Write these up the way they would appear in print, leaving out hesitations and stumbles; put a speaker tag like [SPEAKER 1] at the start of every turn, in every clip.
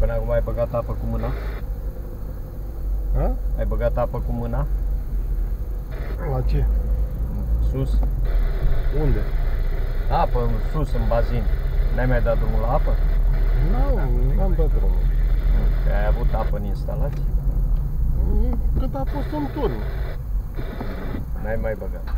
[SPEAKER 1] Până acum ai băgat apă cu mâna?
[SPEAKER 2] A?
[SPEAKER 1] Ai băgat apă cu mâna?
[SPEAKER 2] La ce?
[SPEAKER 1] Sus?
[SPEAKER 2] Unde?
[SPEAKER 1] Apă în sus, în bazin. N-ai mai dat drumul la apă?
[SPEAKER 2] N-am dat drumul.
[SPEAKER 1] Că ai avut apă în instalație?
[SPEAKER 2] Cât a fost în turn.
[SPEAKER 1] N-ai mai băgat.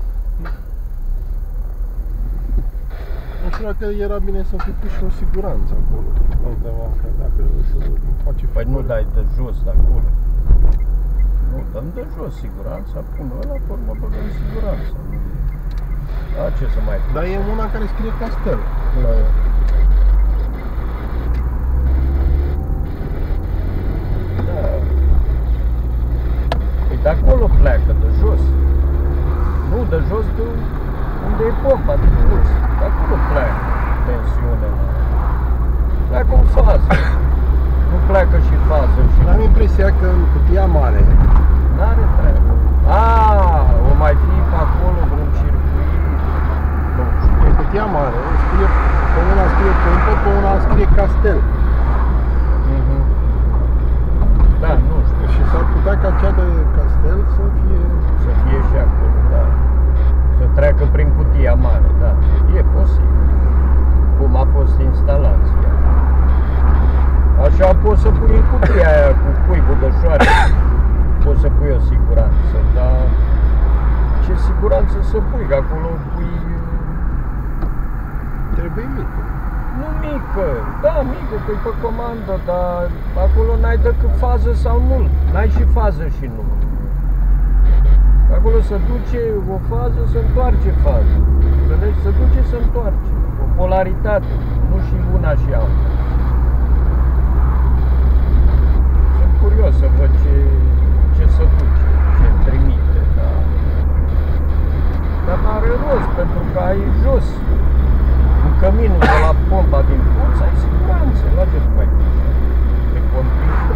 [SPEAKER 2] Nu știu dacă era bine să fi pus și o siguranță acolo. Undeva, că dacă să face
[SPEAKER 1] Păi nu
[SPEAKER 2] figură.
[SPEAKER 1] dai de jos, de acolo. Nu, dăm de jos siguranța, pun ăla, pe urmă băgăm siguranța. Da, ce să mai fac?
[SPEAKER 2] Dar e una care scrie Castel la ea.
[SPEAKER 1] Da. Păi de acolo pleacă, de jos. Nu, de jos de unde e pompa de puls. De acolo pleacă tensiunea. Pleacă în fază. Nu pleacă și fază și
[SPEAKER 2] Am impresia că în cutia mare,
[SPEAKER 1] n-are treabă. O mai fi pe acolo vreun circuit. Nu știu.
[SPEAKER 2] în cutia mare, scrie, pe una scrie pompă, pe una scrie Castel.
[SPEAKER 1] Da, nu știu.
[SPEAKER 2] Și s-ar putea ca cea de Castel să fie...
[SPEAKER 1] Să fie și acolo, da. Să treacă prin cutia mare, da. E posibil. Cum a fost instalația. Așa poți să pui în cutia aia cu cuibul de șoare. Poți să pui o siguranță, dar ce siguranță să pui? Că acolo pui...
[SPEAKER 2] Trebuie mică.
[SPEAKER 1] Nu mică, da, mică, că pe comandă, dar acolo n-ai decât fază sau nul. N-ai și fază și nul. Acolo se duce o fază, se întoarce fază. Înțelegi? Se duce, se întoarce. O polaritate, nu și una și alta. Sunt curios să văd ce se duce, ce trimite, dar n-are rost, pentru că ai jos. În căminul de la pompa din puls ai siguranță, la ce mai duci? Pe computer.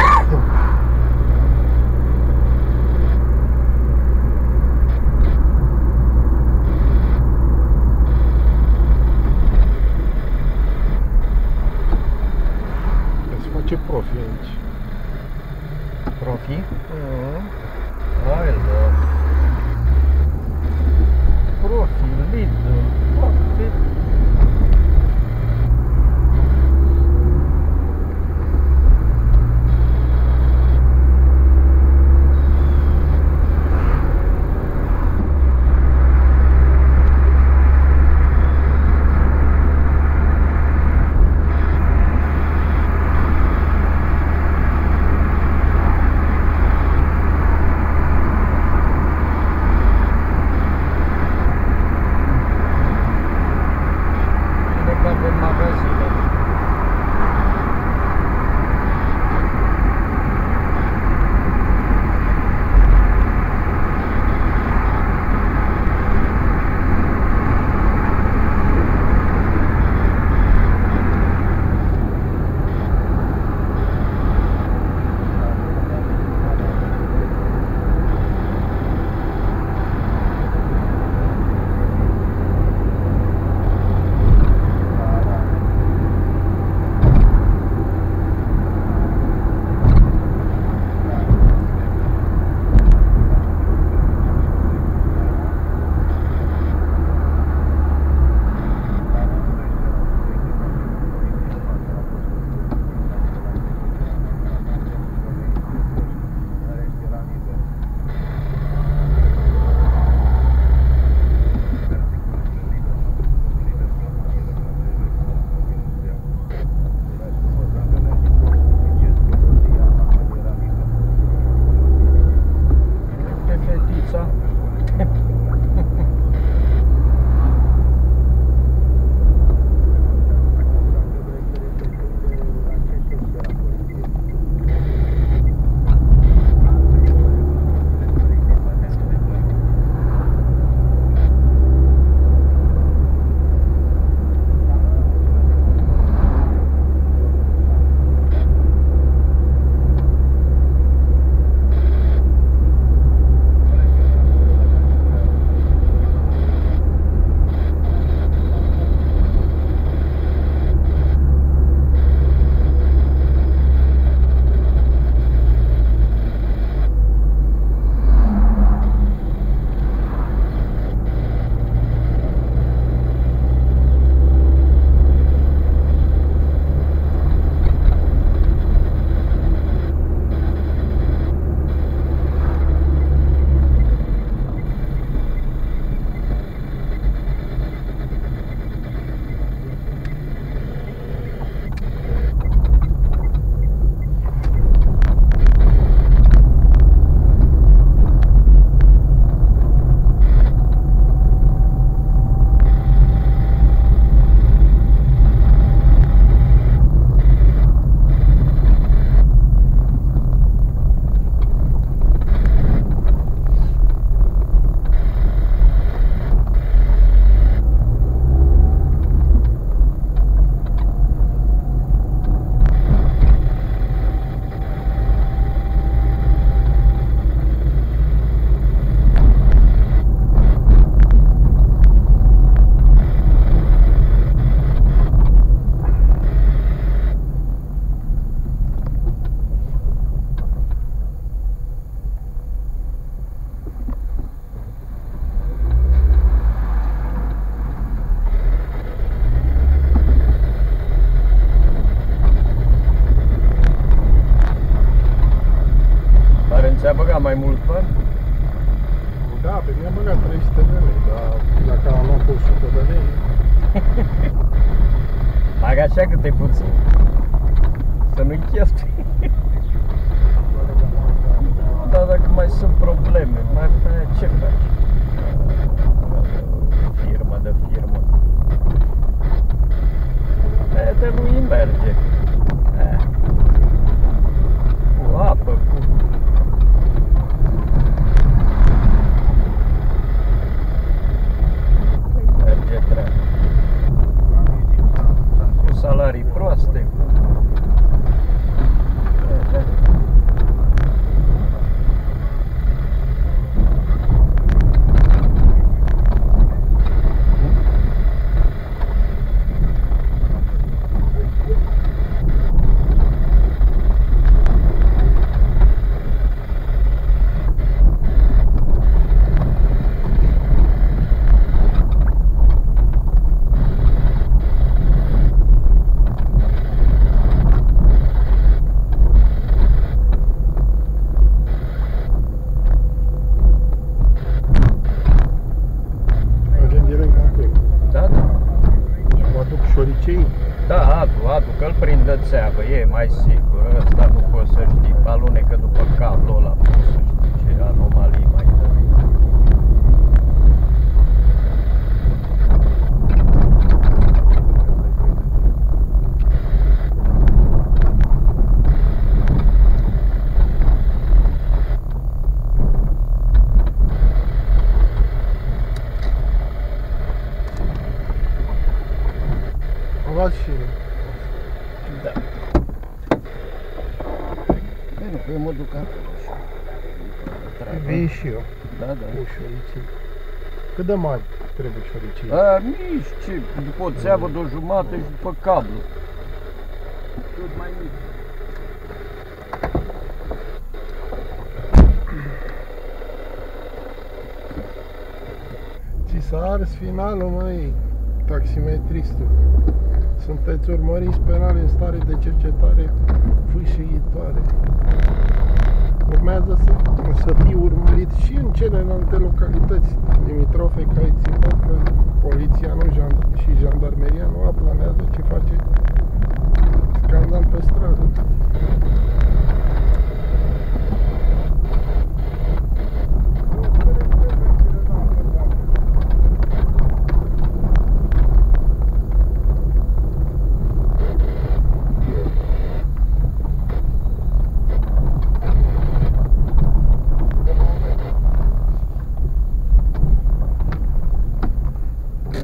[SPEAKER 2] Se face profi aici.
[SPEAKER 1] Profi? Hai, da. Profi, Lidl, toate. Avem magazine. băgat mai mult bani?
[SPEAKER 2] Da, pe mine am băgat 300 de lei, dar dacă am luat 100 de lei...
[SPEAKER 1] Bag așa cât e puțin. Să nu-i cheltui. Dar dacă mai sunt probleme, mai pe aia ce faci? Firmă de firmă. Aia de nu-i merge. Cu apă, cu... Merge treaba. Cu salarii proaste.
[SPEAKER 2] Șoricei?
[SPEAKER 1] Da, adu că-l prindă țeavă, e mai sigur. Ăsta nu poți să știi, alunecă după cablul ăla, poți să știi ce anomalii mai dă.
[SPEAKER 2] Și...
[SPEAKER 1] Da. Bine, că eu mă duc acolo și...
[SPEAKER 2] Vei și eu.
[SPEAKER 1] Da, da.
[SPEAKER 2] Cu șoricei. Cât de mari trebuie șoricei?
[SPEAKER 1] Nici ce, după o țeavă de o jumătate și după cablu. Tot mai mic.
[SPEAKER 2] Ți s-a ars finalul, măi, taximetristul. Sunteți urmăriți penal în stare de cercetare fâșiitoare. Urmează să fii urmărit și în celelalte localități limitrofe, că ai țipat că poliția și jandarmeria nu aplanează ce face scandal pe stradă.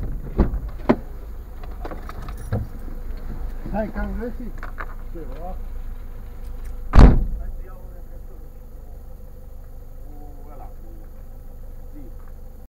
[SPEAKER 2] Hai că am găsit ceva.